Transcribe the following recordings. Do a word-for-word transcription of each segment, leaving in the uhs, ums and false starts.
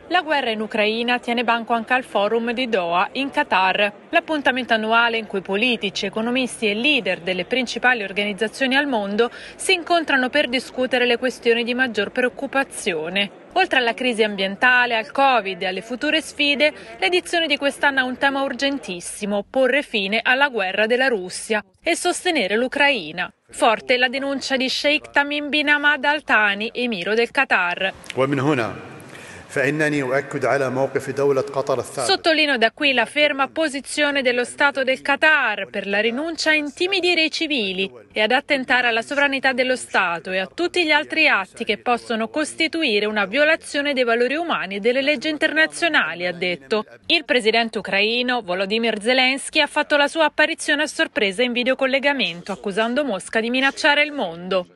La guerra in Ucraina tiene banco anche al forum di Doha, in Qatar, l'appuntamento annuale in cui politici, economisti e leader delle principali organizzazioni al mondo si incontrano per discutere le questioni di maggior preoccupazione. Oltre alla crisi ambientale, al Covid e alle future sfide, l'edizione di quest'anno ha un tema urgentissimo: porre fine alla guerra della Russia e sostenere l'Ucraina. Forte la denuncia di Sheikh Tamim bin Hamad Al Thani, emiro del Qatar. Sottolineo da qui la ferma posizione dello Stato del Qatar per la rinuncia a intimidire i civili e ad attentare alla sovranità dello Stato e a tutti gli altri atti che possono costituire una violazione dei valori umani e delle leggi internazionali, ha detto. Il presidente ucraino Volodymyr Zelensky ha fatto la sua apparizione a sorpresa in videocollegamento, accusando Mosca di minacciare il mondo.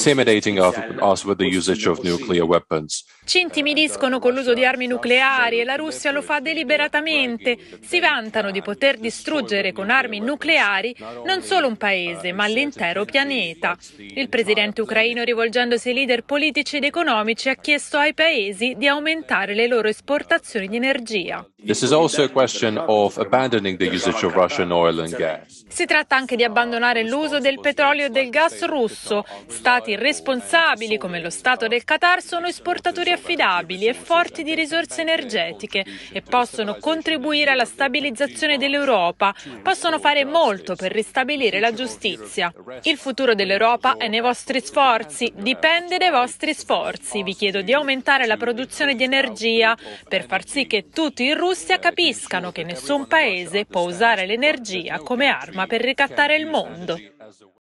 Ci intimidiscono con l'uso di armi nucleari e la Russia lo fa deliberatamente. Si vantano di poter distruggere con armi nucleari non solo un paese, ma l'intero pianeta. Il presidente ucraino, rivolgendosi ai leader politici ed economici, ha chiesto ai paesi di aumentare le loro esportazioni di energia. This is also a question of abandoning the usage of Russian oil and gas. Si tratta anche di abbandonare l'uso del petrolio e del gas russo. Stati responsabili come lo Stato del Qatar sono esportatori affidabili e forti di risorse energetiche e possono contribuire alla stabilizzazione dell'Europa. Possono fare molto per ristabilire la giustizia. Il futuro dell'Europa è nei vostri sforzi, dipende dai vostri sforzi. Vi chiedo di aumentare la produzione di energia per far sì che tutti in Russia capiscano che nessun paese può usare l'energia come arma per ricattare il mondo.